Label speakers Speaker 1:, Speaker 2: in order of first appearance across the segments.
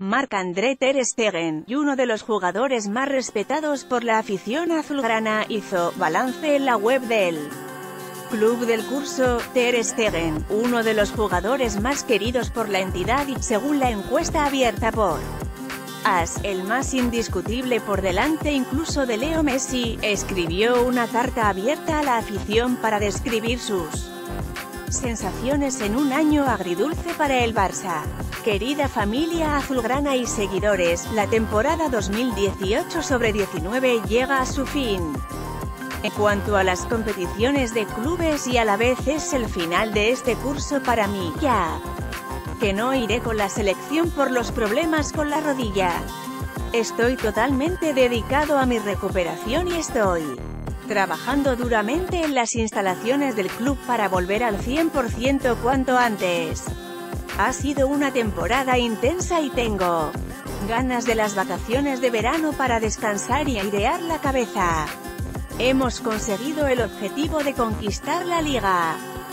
Speaker 1: Marc-André ter Stegen, y uno de los jugadores más respetados por la afición azulgrana, hizo balance en la web del club del curso. Ter Stegen, uno de los jugadores más queridos por la entidad y, según la encuesta abierta por AS, el más indiscutible por delante incluso de Leo Messi, escribió una carta abierta a la afición para describir sus sensaciones en un año agridulce para el Barça. Querida familia azulgrana y seguidores, la temporada 2018-19 llega a su fin. En cuanto a las competiciones de clubes y a la vez es el final de este curso para mí, ya que no iré con la selección por los problemas con la rodilla. Estoy totalmente dedicado a mi recuperación y estoy trabajando duramente en las instalaciones del club para volver al 100% cuanto antes. Ha sido una temporada intensa y tengo ganas de las vacaciones de verano para descansar y airear la cabeza. Hemos conseguido el objetivo de conquistar la liga.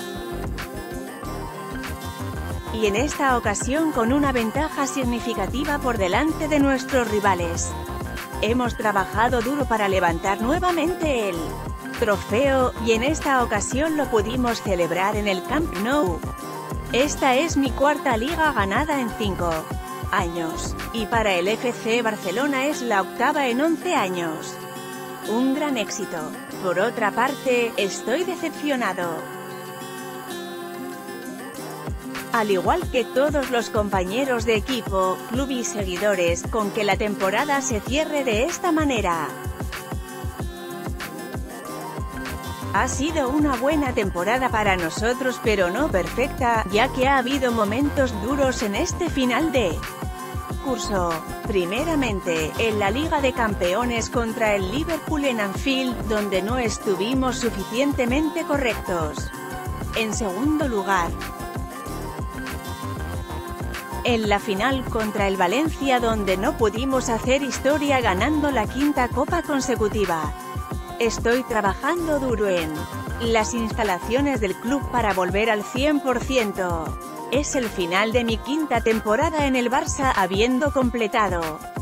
Speaker 1: Y en esta ocasión con una ventaja significativa por delante de nuestros rivales. Hemos trabajado duro para levantar nuevamente el trofeo, y en esta ocasión lo pudimos celebrar en el Camp Nou. Esta es mi cuarta liga ganada en 5 años, y para el FC Barcelona es la octava en 11 años. Un gran éxito. Por otra parte, estoy decepcionado. Al igual que todos los compañeros de equipo, club y seguidores, con que la temporada se cierre de esta manera. Ha sido una buena temporada para nosotros pero no perfecta, ya que ha habido momentos duros en este final de curso. Primeramente, en la Liga de Campeones contra el Liverpool en Anfield, donde no estuvimos suficientemente correctos. En segundo lugar, en la final contra el Valencia, donde no pudimos hacer historia ganando la quinta copa consecutiva. Estoy trabajando duro en las instalaciones del club para volver al 100%. Es el final de mi quinta temporada en el Barça, habiendo completado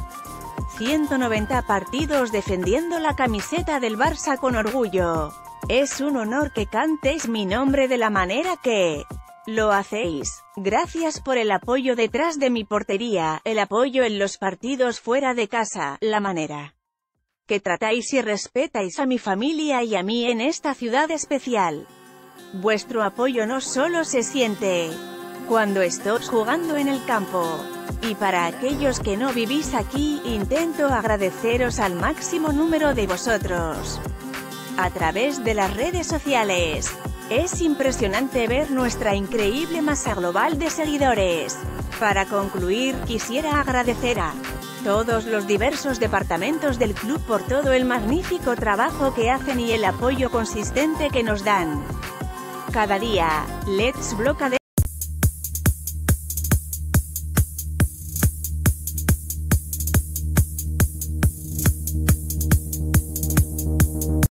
Speaker 1: 190 partidos defendiendo la camiseta del Barça con orgullo. Es un honor que cantéis mi nombre de la manera que lo hacéis. Gracias por el apoyo detrás de mi portería, el apoyo en los partidos fuera de casa, la manera que tratáis y respetáis a mi familia y a mí en esta ciudad especial. Vuestro apoyo no solo se siente cuando estoy jugando en el campo. Y para aquellos que no vivís aquí, intento agradeceros al máximo número de vosotros a través de las redes sociales. Es impresionante ver nuestra increíble masa global de seguidores. Para concluir, quisiera agradecer a todos los diversos departamentos del club por todo el magnífico trabajo que hacen y el apoyo consistente que nos dan cada día. Let's block